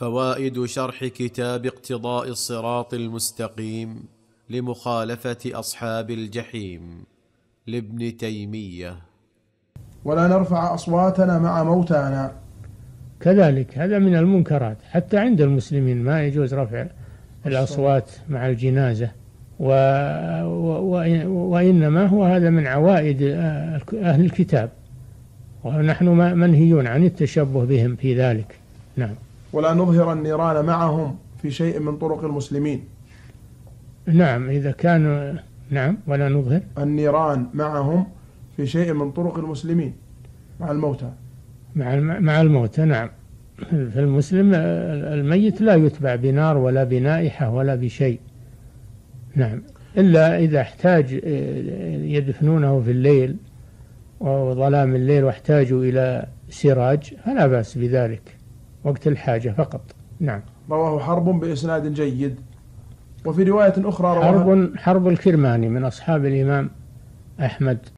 فوائد شرح كتاب اقتضاء الصراط المستقيم لمخالفة أصحاب الجحيم لابن تيمية. ولا نرفع أصواتنا مع موتانا. كذلك هذا من المنكرات، حتى عند المسلمين ما يجوز رفع الأصوات مع الجنازة، وإنما هو هذا من عوائد أهل الكتاب، ونحن منهيون عن التشبه بهم في ذلك. نعم. ولا نظهر النيران معهم في شيء من طرق المسلمين. نعم إذا كان، نعم، ولا نظهر النيران معهم في شيء من طرق المسلمين مع الموتى. مع الموتى، نعم. في المسلم الميت لا يتبع بنار ولا بنائحة ولا بشيء، نعم، إلا إذا احتاج يدفنونه في الليل وظلام الليل واحتاجوا إلى سراج فلا بأس بذلك وقت الحاجة فقط. نعم. رواه حرب بإسناد جيد. وفي رواية أخرى رواه حرب الكرماني من أصحاب الإمام أحمد